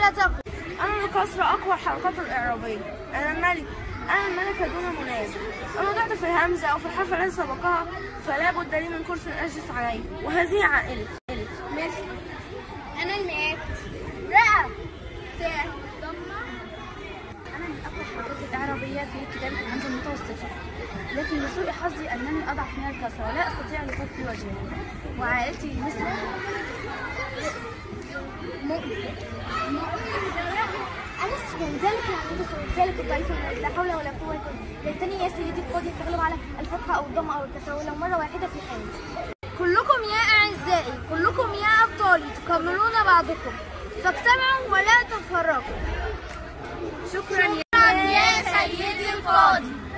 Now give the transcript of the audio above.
ماذا تقول؟ أنا الكسرى أقوى الحركات الإعرابية. أنا الملك، أنا الملكة دون منازع. أنا وضعت في الهمزة أو في الحرف الذي سبقها فلا بد لي من كرسي أجلس عليه، وهذه عائلتي. مثل أنا المئات، رأى، تاء، ضمة. أنا من أقوى الحركات الإعرابية في كتابة الهمزة المتوسطة، لكن لسوء حظي أنني أضعف من الكسرة، لا أستطيع الوقوف في وجهها. وعائلتي مثل أنا من ذلك العقيدة ذلك الضعيف لا حول ولا قوة. ليتني يا سيدي قدرتي التغلب على الفتحة أو الضمة أو الكسرة ولو مرة واحدة في حياتي. كلكم يا أعزائي، كلكم يا أبطالي تكملون بعضكم، فاجتمعوا ولا تفرقوا. شكرا يا سيدي القاضي.